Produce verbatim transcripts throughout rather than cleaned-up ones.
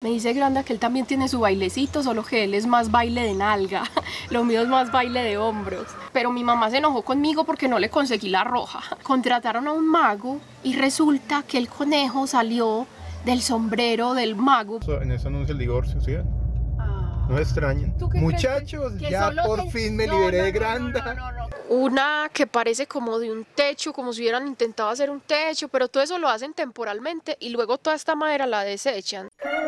Me dice Granda que él también tiene su bailecito, solo que él es más baile de nalga. Lo mío es más baile de hombros. Pero mi mamá se enojó conmigo porque no le conseguí la roja. Contrataron a un mago y resulta que el conejo salió del sombrero del mago. En eso anuncia el divorcio, ¿sí? No se extrañen. Muchachos, que ya por te... fin me no, liberé no, de no, Granda. No, no, no, no. Una que parece como de un techo, como si hubieran intentado hacer un techo, pero todo eso lo hacen temporalmente y luego toda esta madera la desechan.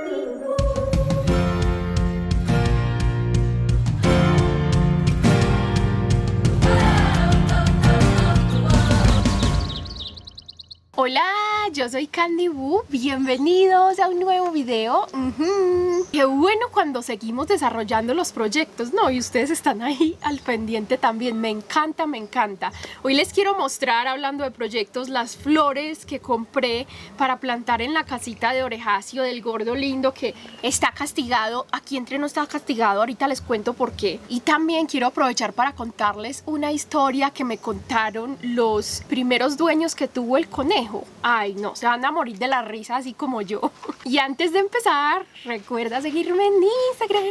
Hola, yo soy Candy Boo, bienvenidos a un nuevo video. Uh-huh. Qué bueno cuando seguimos desarrollando los proyectos, ¿no? Y ustedes están ahí al pendiente también, me encanta, me encanta. Hoy les quiero mostrar, hablando de proyectos, las flores que compré para plantar en la casita de Orejacio del gordo lindo que está castigado. Aquí entre no está castigado, ahorita les cuento por qué. Y también quiero aprovechar para contarles una historia que me contaron los primeros dueños que tuvo el conejo. Ay, no, se van a morir de la risa así como yo. Y antes de empezar, recuerda seguirme en Instagram.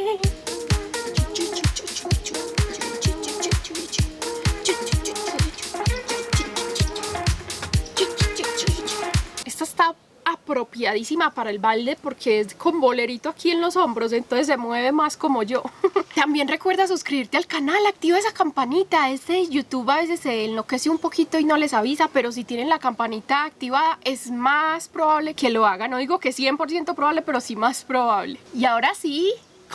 Esta está apropiadísima para el baile porque es con bolerito aquí en los hombros, entonces se mueve más como yo. También recuerda suscribirte al canal, activa esa campanita. Este YouTube a veces se enloquece un poquito y no les avisa, pero si tienen la campanita activada es más probable que lo hagan. No digo que cien por ciento probable, pero sí más probable. Y ahora sí,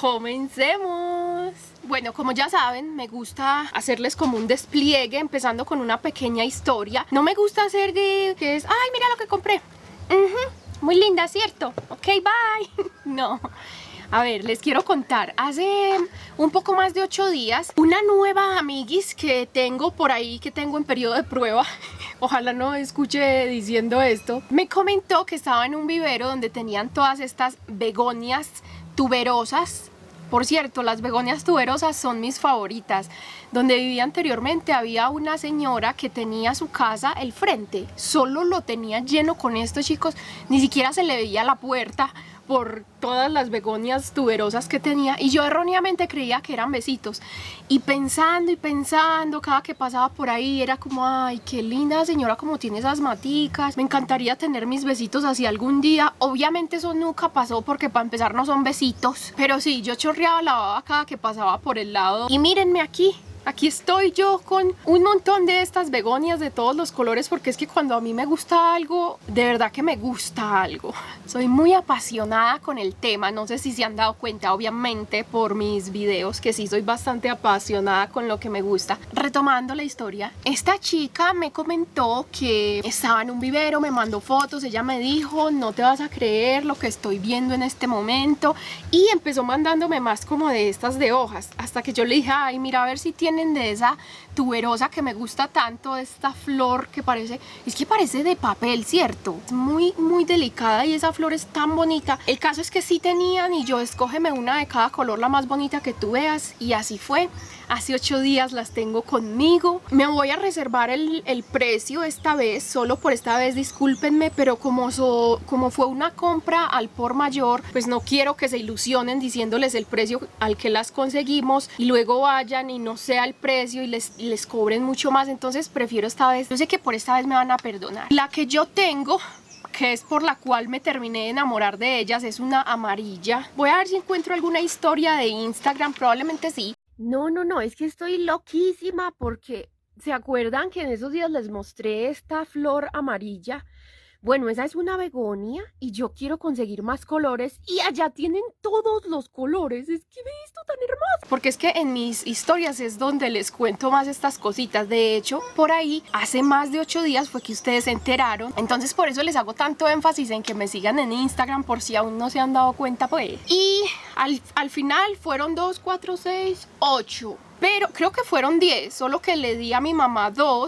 comencemos. Bueno, como ya saben, me gusta hacerles como un despliegue, empezando con una pequeña historia. No me gusta hacer de que es, ay, mira lo que compré. Uh-huh. Muy linda, ¿cierto? Ok, bye. No. A ver, les quiero contar. Hace un poco más de ocho días, una nueva amiguis que tengo por ahí, que tengo en periodo de prueba, ojalá no escuche diciendo esto, me comentó que estaba en un vivero donde tenían todas estas begonias tuberosas. Por cierto, las begonias tuberosas son mis favoritas. Donde vivía anteriormente había una señora que tenía su casa el frente. Solo lo tenía lleno con esto, chicos. Ni siquiera se le veía la puerta por todas las begonias tuberosas que tenía. Y yo erróneamente creía que eran besitos. Y pensando y pensando, cada que pasaba por ahí era como, ay, qué linda señora como tiene esas maticas. Me encantaría tener mis besitos así algún día. Obviamente eso nunca pasó porque para empezar no son besitos. Pero sí, yo chorreaba la baba cada que pasaba por el lado. Y mírenme aquí. Aquí estoy yo con un montón de estas begonias de todos los colores porque es que cuando a mí me gusta algo, de verdad que me gusta algo. Soy muy apasionada con el tema, no sé si se han dado cuenta, obviamente por mis videos, que sí soy bastante apasionada con lo que me gusta. Retomando la historia, esta chica me comentó que estaba en un vivero, me mandó fotos, ella me dijo, no te vas a creer lo que estoy viendo en este momento, y empezó mandándome más como de estas de hojas, hasta que yo le dije, ay, mira a ver si tiene de esa tuberosa que me gusta tanto, esta flor que parece, es que parece de papel, ¿cierto? Es muy muy delicada y esa flor es tan bonita. El caso es que sí tenían y yo, escógeme una de cada color, la más bonita que tú veas, y así fue. Hace ocho días las tengo conmigo. Me voy a reservar el, el precio esta vez, solo por esta vez, discúlpenme, pero como, so, como fue una compra al por mayor, pues no quiero que se ilusionen diciéndoles el precio al que las conseguimos y luego vayan y no sea el precio y les, y les cobren mucho más. Entonces prefiero esta vez, yo sé que por esta vez me van a perdonar. La que yo tengo, que es por la cual me terminé de enamorar de ellas, es una amarilla. Voy a ver si encuentro alguna historia de Instagram, probablemente sí. No, no, no, es que estoy loquísima porque ¿se acuerdan que en esos días les mostré esta flor amarilla? Bueno, esa es una begonia y yo quiero conseguir más colores y allá tienen todos los colores. Es que ve esto tan hermoso. Porque es que en mis historias es donde les cuento más estas cositas. De hecho, por ahí hace más de ocho días fue que ustedes se enteraron. Entonces por eso les hago tanto énfasis en que me sigan en Instagram por si aún no se han dado cuenta, pues. Y al, al final fueron dos, cuatro, seis, ocho. Pero creo que fueron diez, solo que le di a mi mamá dos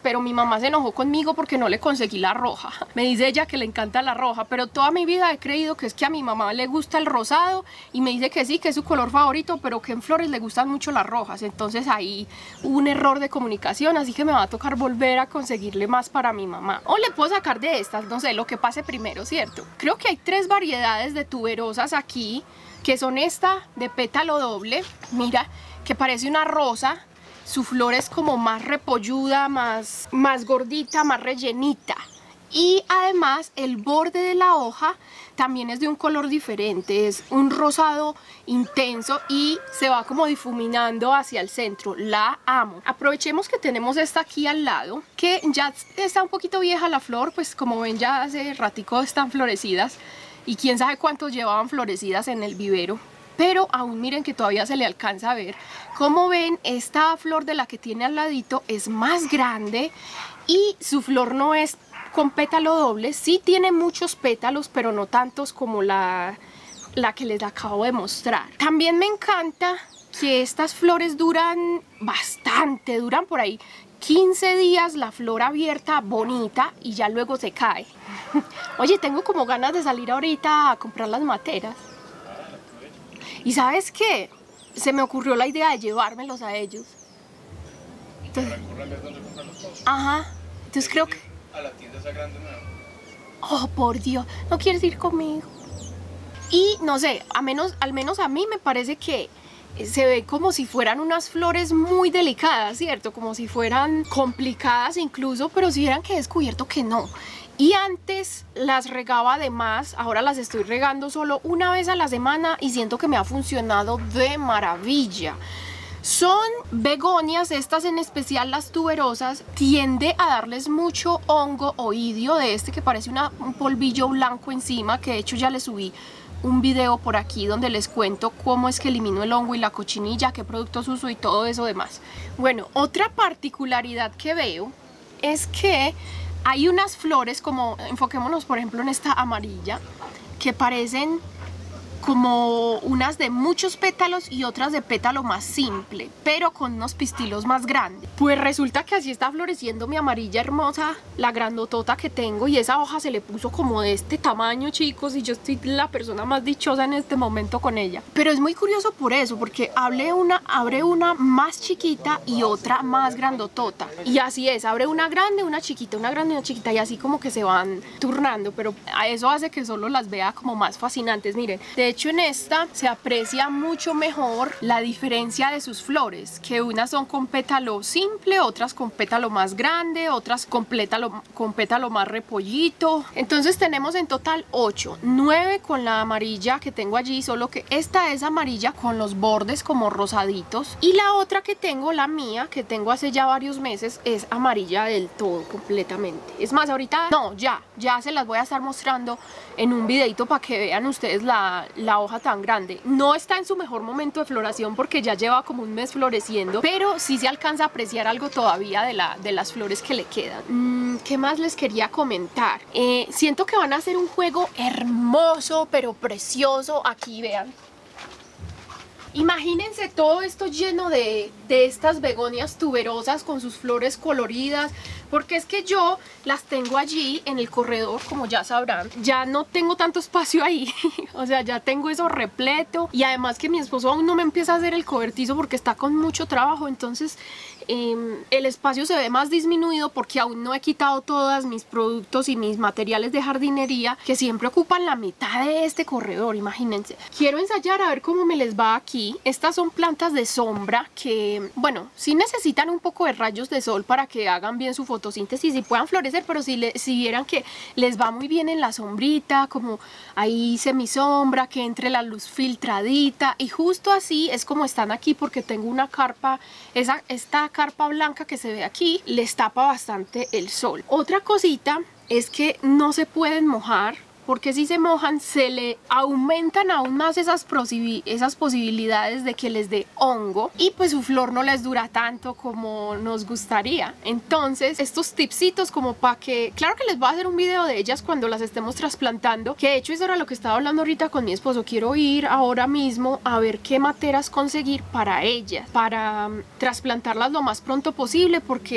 pero mi mamá se enojó conmigo porque no le conseguí la roja. Me dice ella que le encanta la roja, pero toda mi vida he creído que es que a mi mamá le gusta el rosado y me dice que sí, que es su color favorito, pero que en flores le gustan mucho las rojas. Entonces ahí hubo un error de comunicación, así que me va a tocar volver a conseguirle más para mi mamá. O le puedo sacar de estas, no sé, lo que pase primero, ¿cierto? Creo que hay tres variedades de tuberosas aquí, que son esta de pétalo doble, mira, que parece una rosa. Su flor es como más repolluda, más, más gordita, más rellenita. Y además el borde de la hoja también es de un color diferente, es un rosado intenso y se va como difuminando hacia el centro. La amo. Aprovechemos que tenemos esta aquí al lado, que ya está un poquito vieja la flor, pues como ven ya hace ratico están florecidas y quién sabe cuántos llevaban florecidas en el vivero. Pero aún miren que todavía se le alcanza a ver. Como ven, esta flor de la que tiene al ladito es más grande y su flor no es con pétalo doble. Sí tiene muchos pétalos, pero no tantos como la, la que les acabo de mostrar. También me encanta que estas flores duran bastante, duran por ahí quince días la flor abierta, bonita, y ya luego se cae. Oye, tengo como ganas de salir ahorita a comprar las materas. ¿Y sabes qué? Se me ocurrió la idea de llevármelos a ellos. Entonces, ajá. Entonces creo que... a la tienda esa grande nueva. Oh, por Dios. ¿No quieres ir conmigo? Y no sé, a menos, al menos a mí me parece que se ve como si fueran unas flores muy delicadas, ¿cierto? Como si fueran complicadas incluso, pero si vieran que he descubierto que no. Y antes las regaba de más, ahora las estoy regando solo una vez a la semana y siento que me ha funcionado de maravilla. Son begonias, estas en especial las tuberosas, tiende a darles mucho hongo oidio de este que parece una, un polvillo blanco encima, que de hecho ya les subí un video por aquí donde les cuento cómo es que elimino el hongo y la cochinilla, qué productos uso y todo eso demás. Bueno, otra particularidad que veo es que hay unas flores, como enfoquémonos por ejemplo en esta amarilla, que parecen como unas de muchos pétalos y otras de pétalo más simple, pero con unos pistilos más grandes. Pues resulta que así está floreciendo mi amarilla hermosa, la grandotota que tengo, y esa hoja se le puso como de este tamaño, chicos, y yo estoy la persona más dichosa en este momento con ella. Pero es muy curioso por eso, porque abre una, abre una más chiquita y otra más grandotota, y así es, abre una grande, una chiquita, una grande y una chiquita, y así como que se van turnando, pero a eso hace que solo las vea como más fascinantes. Miren, de De hecho en esta se aprecia mucho mejor la diferencia de sus flores, que unas son con pétalo simple, otras con pétalo más grande, otras con pétalo, con pétalo más repollito. Entonces tenemos en total ocho, nueve con la amarilla que tengo allí, solo que esta es amarilla con los bordes como rosaditos, y la otra que tengo, la mía, que tengo hace ya varios meses, es amarilla del todo completamente. Es más, ahorita no, ya, ya se las voy a estar mostrando en un videito para que vean ustedes la la hoja tan grande. No está en su mejor momento de floración porque ya lleva como un mes floreciendo, pero sí se alcanza a apreciar algo todavía de, la, de las flores que le quedan. Mm, ¿Qué más les quería comentar? Eh, siento que van a hacer un juego hermoso, pero precioso. Aquí, vean. Imagínense todo esto lleno de, de estas begonias tuberosas con sus flores coloridas, porque es que yo las tengo allí en el corredor, como ya sabrán. Ya no tengo tanto espacio ahí, o sea, ya tengo eso repleto, y además que mi esposo aún no me empieza a hacer el cobertizo porque está con mucho trabajo, entonces eh, el espacio se ve más disminuido porque aún no he quitado todos mis productos y mis materiales de jardinería que siempre ocupan la mitad de este corredor, imagínense. Quiero ensayar a ver cómo me les va aquí. Estas son plantas de sombra que, bueno, sí necesitan un poco de rayos de sol para que hagan bien su fotosíntesis y puedan florecer, pero si, le, si vieran que les va muy bien en la sombrita, como ahí semisombra, que entre la luz filtradita, y justo así es como están aquí, porque tengo una carpa, esa, esta carpa blanca que se ve aquí, les tapa bastante el sol. Otra cosita es que no se pueden mojar, porque si se mojan se le aumentan aún más esas, esas posibilidades de que les dé hongo, y pues su flor no les dura tanto como nos gustaría. Entonces estos tipsitos como para que, claro que les voy a hacer un video de ellas cuando las estemos trasplantando, que de hecho eso era lo que estaba hablando ahorita con mi esposo. Quiero ir ahora mismo a ver qué materas conseguir para ellas, para um, trasplantarlas lo más pronto posible, porque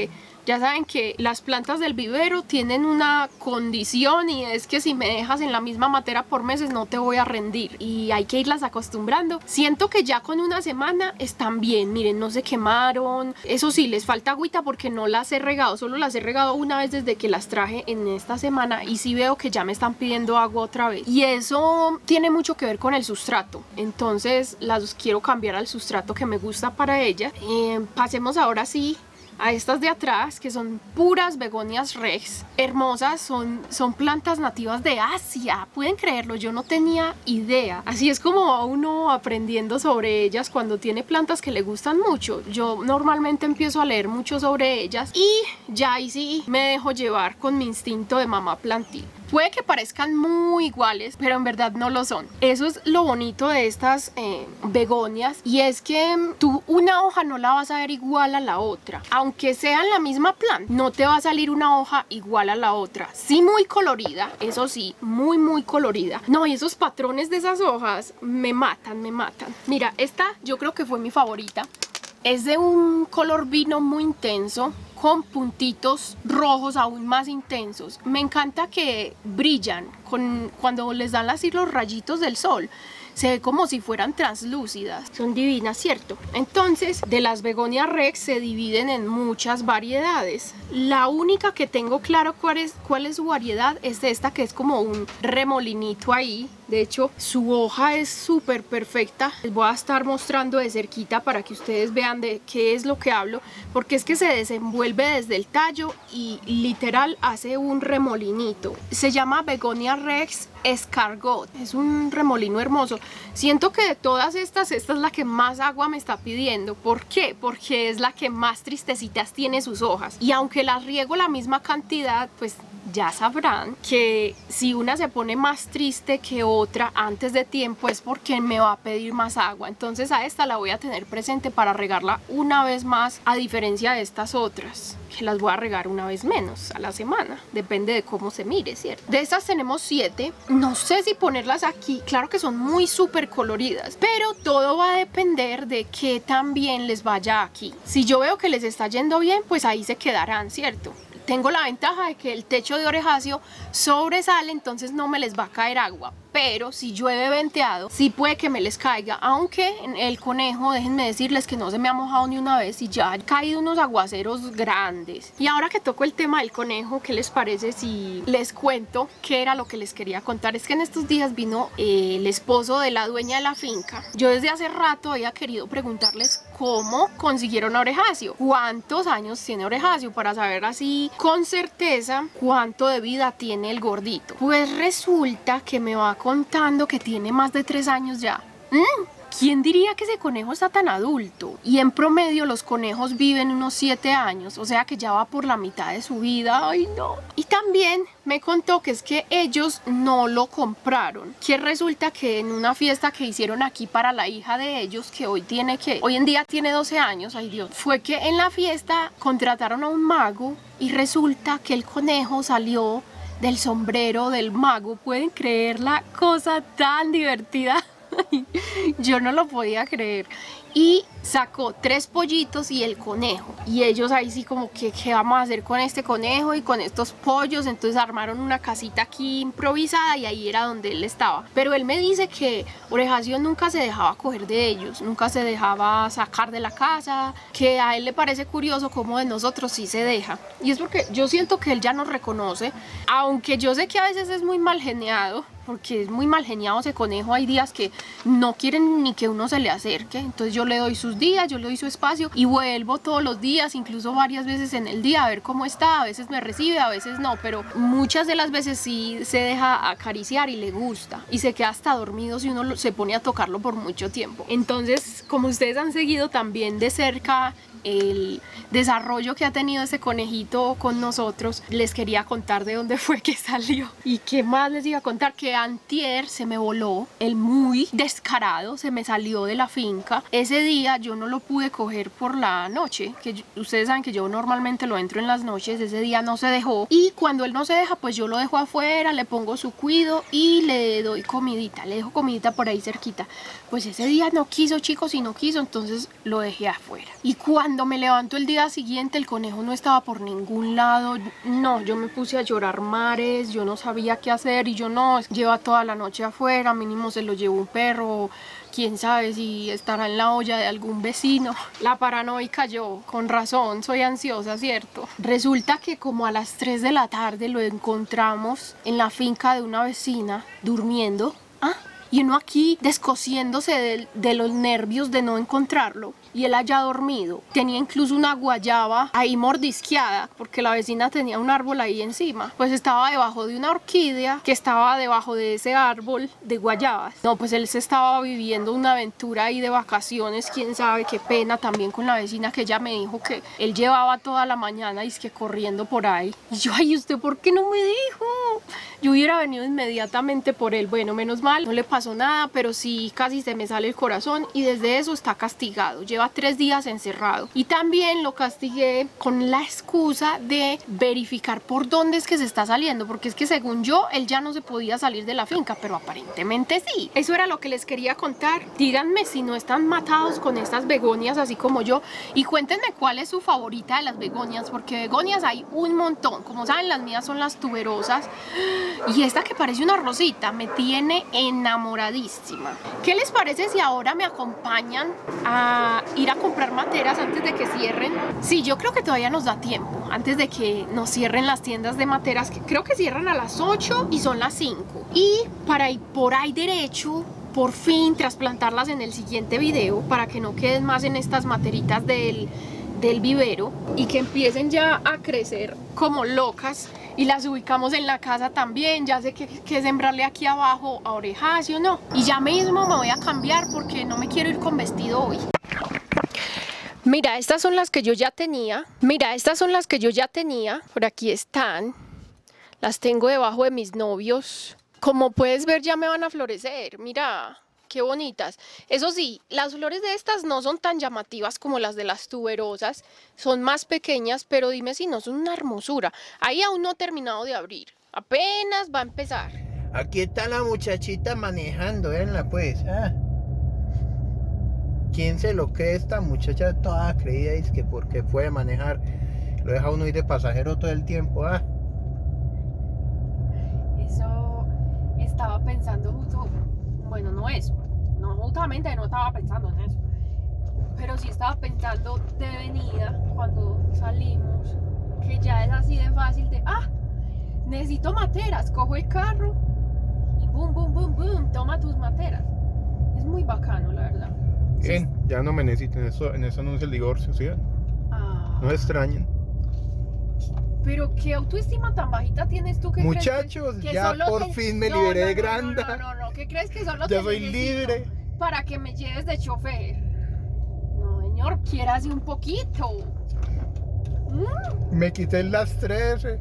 Ya saben que las plantas del vivero tienen una condición y es que si me dejas en la misma matera por meses no te voy a rendir y hay que irlas acostumbrando. Siento que ya con una semana están bien, miren, no se quemaron. Eso sí, les falta agüita porque no las he regado, solo las he regado una vez desde que las traje en esta semana y sí veo que ya me están pidiendo agua otra vez. Y eso tiene mucho que ver con el sustrato, entonces las quiero cambiar al sustrato que me gusta para ellas. Eh, pasemos ahora sí a estas de atrás, que son puras begonias rex, hermosas, son, son plantas nativas de Asia, pueden creerlo, yo no tenía idea. Así es como va uno aprendiendo sobre ellas cuando tiene plantas que le gustan mucho. Yo normalmente empiezo a leer mucho sobre ellas y ya ahí sí me dejo llevar con mi instinto de mamá plantín. Puede que parezcan muy iguales, pero en verdad no lo son. Eso es lo bonito de estas eh, begonias, y es que tú una hoja no la vas a ver igual a la otra. Aunque sean la misma planta, no te va a salir una hoja igual a la otra. Sí muy colorida, eso sí, muy muy colorida. No, y esos patrones de esas hojas me matan, me matan. Mira, esta yo creo que fue mi favorita. Es de un color vino muy intenso, con puntitos rojos aún más intensos. Me encanta que brillan con, cuando les dan así los rayitos del sol. Se ve como si fueran translúcidas. Son divinas, ¿cierto? Entonces, de las begonias rex se dividen en muchas variedades. La única que tengo claro cuál es, cuál es su variedad es esta, que es como un remolinito ahí. De hecho, su hoja es súper perfecta. Les voy a estar mostrando de cerquita para que ustedes vean de qué es lo que hablo, porque es que se desenvuelve desde el tallo y literal hace un remolinito. Se llama Begonia rex escargot. Es un remolino hermoso. Siento que de todas estas, esta es la que más agua me está pidiendo. ¿Por qué? Porque es la que más tristecitas tiene sus hojas. Y aunque las riego la misma cantidad, pues ya sabrán que si una se pone más triste que otra antes de tiempo es porque me va a pedir más agua. Entonces a esta la voy a tener presente para regarla una vez más, a diferencia de estas otras, que las voy a regar una vez menos a la semana. Depende de cómo se mire, ¿cierto? De estas tenemos siete. No sé si ponerlas aquí. Claro que son muy súper coloridas, pero todo va a depender de qué tan bien les vaya aquí. Si yo veo que les está yendo bien, pues ahí se quedarán, ¿cierto? Tengo la ventaja de que el techo de orejacio sobresale, entonces no me les va a caer agua. Pero si llueve venteado, sí puede que me les caiga. Aunque el conejo, déjenme decirles que no se me ha mojado ni una vez y ya han caído unos aguaceros grandes. Y ahora que toco el tema del conejo, ¿qué les parece si les cuento qué era lo que les quería contar? Es que en estos días vino eh, el esposo de la dueña de la finca. Yo desde hace rato había querido preguntarles cómo consiguieron a Orejacio, cuántos años tiene Orejacio, para saber así con certeza cuánto de vida tiene el gordito. Pues resulta que me va contando que tiene más de tres años ya. ¿Mm? ¿Quién diría que ese conejo está tan adulto? Y en promedio los conejos viven unos siete años, o sea que ya va por la mitad de su vida. ¡Ay, no! Y también me contó que es que ellos no lo compraron, que resulta que en una fiesta que hicieron aquí para la hija de ellos, que hoy tiene que, hoy en día tiene doce años, ay Dios, fue que en la fiesta contrataron a un mago y resulta que el conejo salió del sombrero del mago. ¿Pueden creer la cosa tan divertida? Yo no lo podía creer. Y sacó tres pollitos y el conejo. Y ellos ahí sí como que, ¿qué vamos a hacer con este conejo y con estos pollos? Entonces armaron una casita aquí improvisada y ahí era donde él estaba. Pero él me dice que Orejacio nunca se dejaba coger de ellos, nunca se dejaba sacar de la casa, que a él le parece curioso cómo de nosotros sí se deja. Y es porque yo siento que él ya nos reconoce, aunque yo sé que a veces es muy mal geniado, porque es muy mal geniado ese conejo. Hay días que no quieren ni que uno se le acerque, entonces yo le doy sus días, yo le doy su espacio y vuelvo todos los días, incluso varias veces en el día, a ver cómo está. A veces me recibe, a veces no, pero muchas de las veces sí se deja acariciar y le gusta y se queda hasta dormido si uno se pone a tocarlo por mucho tiempo. Entonces, como ustedes han seguido también de cerca el desarrollo que ha tenido ese conejito con nosotros, les quería contar de dónde fue que salió. Y qué más les iba a contar, que antier se me voló el muy descarado, se me salió de la finca. Ese día yo no lo pude coger por la noche, que yo, ustedes saben que yo normalmente lo entro en las noches. Ese día no se dejó y cuando él no se deja, pues yo lo dejo afuera, le pongo su cuido y le doy comidita, le dejo comidita por ahí cerquita. Pues ese día no quiso, chicos, y no quiso, entonces lo dejé afuera. Y cuando Cuando me levanto el día siguiente, el conejo no estaba por ningún lado. No, yo me puse a llorar mares, yo no sabía qué hacer y yo no, lleva toda la noche afuera, mínimo se lo llevó un perro, quién sabe si estará en la olla de algún vecino. La paranoica yo, con razón, soy ansiosa, ¿cierto? Resulta que como a las tres de la tarde lo encontramos en la finca de una vecina, durmiendo. ¿Ah? Y uno aquí descosiéndose de, de los nervios de no encontrarlo. Y él allá dormido. Tenía incluso una guayaba ahí mordisqueada, porque la vecina tenía un árbol ahí encima. Pues estaba debajo de una orquídea que estaba debajo de ese árbol de guayabas. No, pues él se estaba viviendo una aventura ahí de vacaciones, quién sabe, qué pena también con la vecina, que ella me dijo que él llevaba toda la mañana y es que corriendo por ahí. Y yo, ay, ¿usted por qué no me dijo? Yo hubiera venido inmediatamente por él. Bueno, menos mal, no le pasó nada, pero sí casi se me sale el corazón y desde eso está castigado. Lleva tres días encerrado. Y también lo castigué con la excusa de verificar por dónde es que se está saliendo, porque es que según yo, él ya no se podía salir de la finca, pero aparentemente sí. Eso era lo que les quería contar. Díganme si no están matados con estas begonias así como yo y cuéntenme cuál es su favorita de las begonias, porque begonias hay un montón. Como saben, las mías son las tuberosas y esta que parece una rosita me tiene enamoradísima. ¿Qué les parece si ahora me acompañan a ir a comprar materas antes de que cierren? Sí, yo creo que todavía nos da tiempo antes de que nos cierren las tiendas de materas, que creo que cierran a las ocho y son las cinco. Y para ir por ahí derecho, por fin trasplantarlas en el siguiente video para que no queden más en estas materitas del, del vivero y que empiecen ya a crecer como locas y las ubicamos en la casa también. Ya sé que, que sembrarle aquí abajo a orejáceo, ¿no? Y ya mismo me voy a cambiar porque no me quiero ir con vestido hoy. Mira, estas son las que yo ya tenía. Mira, estas son las que yo ya tenía. Por aquí están. Las tengo debajo de mis novios. Como puedes ver, ya me van a florecer. Mira, qué bonitas. Eso sí, las flores de estas no son tan llamativas como las de las tuberosas. Son más pequeñas, pero dime si no son una hermosura. Ahí aún no he terminado de abrir. Apenas va a empezar. Aquí está la muchachita manejando, véanla pues. Ah. ¿Quién se lo cree? Esta muchacha toda creída es que porque puede manejar, lo deja uno ir de pasajero todo el tiempo. Ah. Eso estaba pensando justo, bueno, no eso, no justamente no estaba pensando en eso, pero sí estaba pensando de venida cuando salimos, que ya es así de fácil de, ah, necesito materas, cojo el carro y boom, boom, boom, boom, toma tus materas. Es muy bacano, la verdad. Bien, Sí. ya no me necesiten eso, en eso anuncia el divorcio, ¿sí? Ah, No extrañen. pero qué autoestima tan bajita tienes tú, que Muchachos, crees que, que ya solo por te... fin me no, liberé no, de no, Granda. No, no, no, no, ¿qué crees que solo Ya te soy necesito libre. para que me lleves de chofer? No, señor, quiérase un poquito. ¿Mm? Me quité las trece.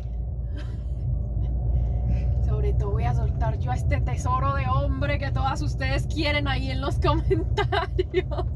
Sobre todo voy a soltar yo a este tesoro de hombre que todas ustedes quieren ahí en los comentarios.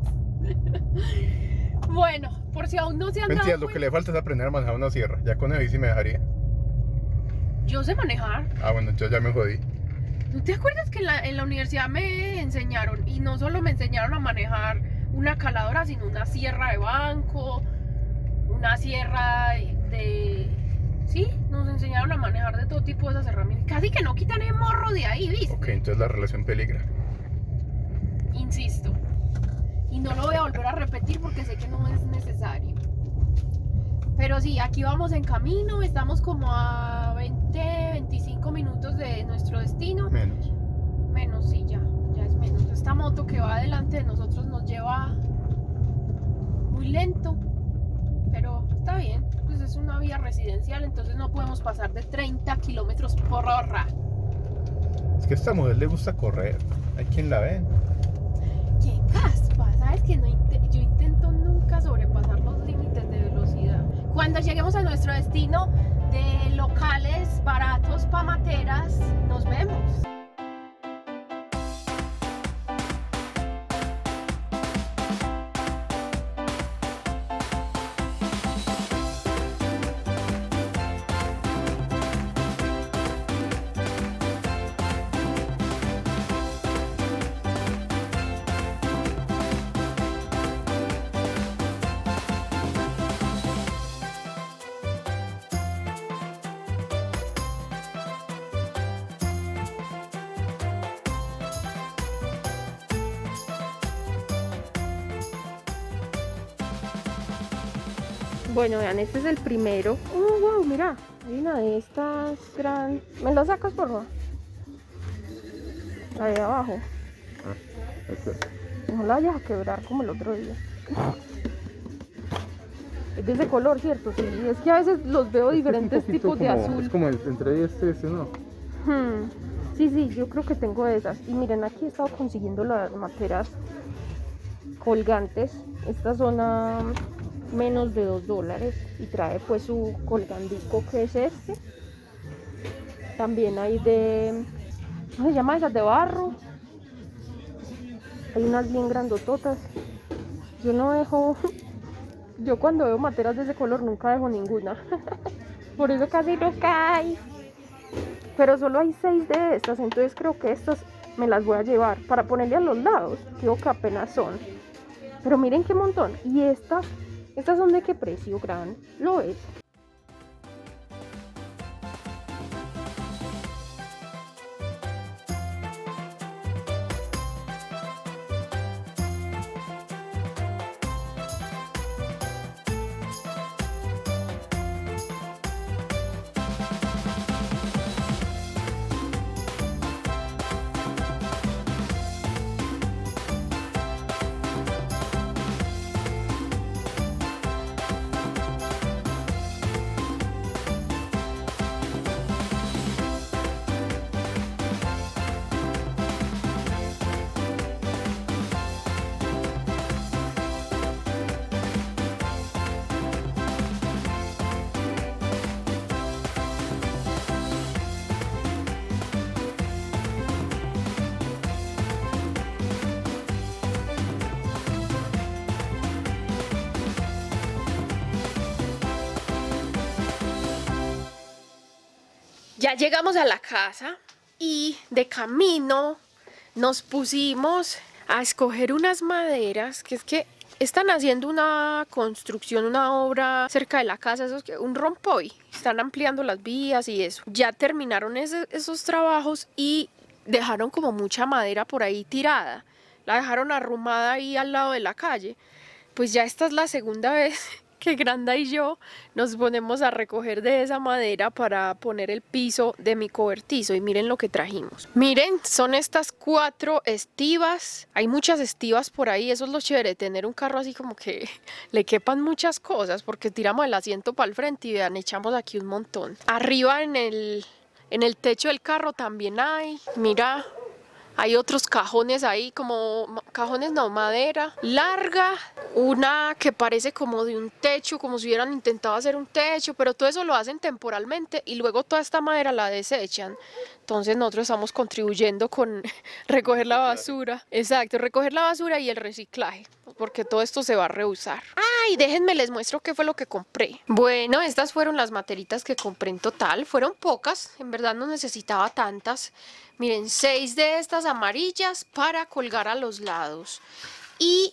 Bueno, por si aún no se han Mentira, dado lo que cuenta, le falta es aprender a manejar una sierra. Ya con eso sí me dejaría. yo sé manejar. Ah, bueno, entonces ya me jodí. ¿No te acuerdas que en la, en la universidad me enseñaron? Y no solo me enseñaron a manejar una caladora, sino una sierra de banco, una sierra de... Sí, nos enseñaron a manejar de todo tipo de esas herramientas. Casi que no quitan el morro de ahí, ¿viste? Ok, entonces la relación peligra. Insisto. Y no lo voy a volver a repetir porque sé que no es necesario. Pero sí, aquí vamos en camino. Estamos como a veinte, veinticinco minutos de nuestro destino. Menos. Menos, sí, ya. Ya es menos. Esta moto que va delante de nosotros nos lleva muy lento. Pero está bien. Pues es una vía residencial, entonces no podemos pasar de treinta kilómetros por hora. Es que a esta mujer le gusta correr. Hay quien la ve. ¡Qué caspa! ¿Sabes que no int- yo intento nunca sobrepasar los límites de velocidad? Cuando lleguemos a nuestro destino de locales baratos para materas, nos vemos. Bueno, vean, este es el primero. Oh, wow, mira, hay una de estas gran... ¿Me lo sacas, por favor? La de abajo. Ah, okay. No la vayas a quebrar como el otro día. Es de ese color, ¿cierto? Sí, es que a veces los veo diferentes este tipos como, de azul. Es como el, entre este y este, ¿no? Hmm. Sí, sí, yo creo que tengo esas. Y miren, aquí he estado consiguiendo las materas colgantes. Estas son a menos de dos dólares y trae pues su colgandico, que es este. También hay de... ¿cómo se llama esas? De barro. Hay unas bien grandototas. Yo no dejo... Yo cuando veo materas de ese color nunca dejo ninguna. Por eso casi no cae. Pero solo hay seis de estas, entonces creo que estas me las voy a llevar para ponerle a los lados. Creo que apenas son. Pero miren qué montón. Y estas, estas son de qué precio, gran. Lo es. Ya llegamos a la casa y de camino nos pusimos a escoger unas maderas, que es que están haciendo una construcción, una obra cerca de la casa, eso es que un rompoy, están ampliando las vías y eso. Ya terminaron ese, esos trabajos y dejaron como mucha madera por ahí tirada, la dejaron arrumada ahí al lado de la calle. Pues ya esta es la segunda vez que Granda y yo nos ponemos a recoger de esa madera para poner el piso de mi cobertizo. Y miren lo que trajimos. Miren, son estas cuatro estivas. Hay muchas estivas por ahí. Eso es lo chévere, tener un carro así como que le quepan muchas cosas, porque tiramos el asiento para el frente y vean, echamos aquí un montón. Arriba en el, en el techo del carro también hay. Mira, hay otros cajones ahí, como cajones no, madera larga, una que parece como de un techo, como si hubieran intentado hacer un techo, pero todo eso lo hacen temporalmente y luego toda esta madera la desechan. Entonces nosotros estamos contribuyendo con recoger la basura. Exacto, recoger la basura y el reciclaje, porque todo esto se va a reusar. Ay, déjenme les muestro qué fue lo que compré. Bueno, estas fueron las materitas que compré en total. Fueron pocas, en verdad no necesitaba tantas. Miren, seis de estas amarillas para colgar a los lados y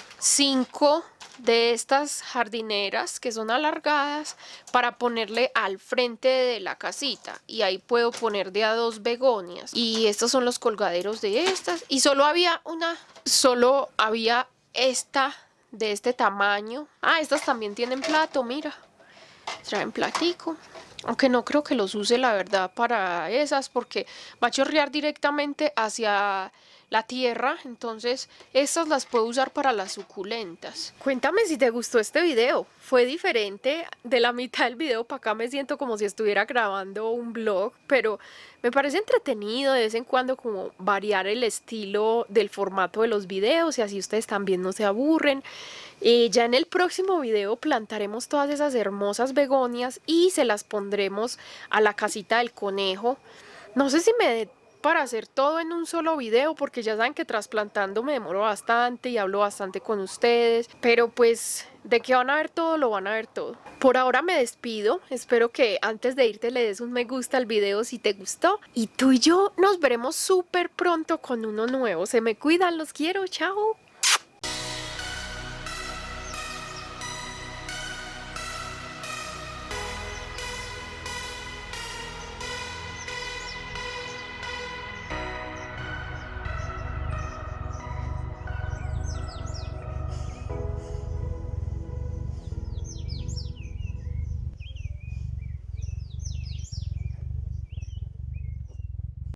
cinco de estas jardineras que son alargadas para ponerle al frente de la casita, y ahí puedo poner de a dos begonias. Y estos son los colgaderos de estas, y solo había una, solo había esta de este tamaño. Ah, estas también tienen plato, mira, traen platico. Aunque no creo que los use, la verdad, para esas, porque va a chorrear directamente hacia la tierra. Entonces, estas las puedo usar para las suculentas. Cuéntame si te gustó este video. Fue diferente. De la mitad del video para acá me siento como si estuviera grabando un vlog, pero me parece entretenido de vez en cuando como variar el estilo del formato de los videos, y así ustedes también no se aburren. Eh, ya en el próximo video plantaremos todas esas hermosas begonias y se las pondremos a la casita del conejo. No sé si me dé para hacer todo en un solo video, porque ya saben que trasplantando me demoro bastante y hablo bastante con ustedes, pero pues de que van a ver todo, lo van a ver todo. Por ahora me despido, espero que antes de irte le des un me gusta al video si te gustó, y tú y yo nos veremos súper pronto con uno nuevo. Se me cuidan, los quiero, chao.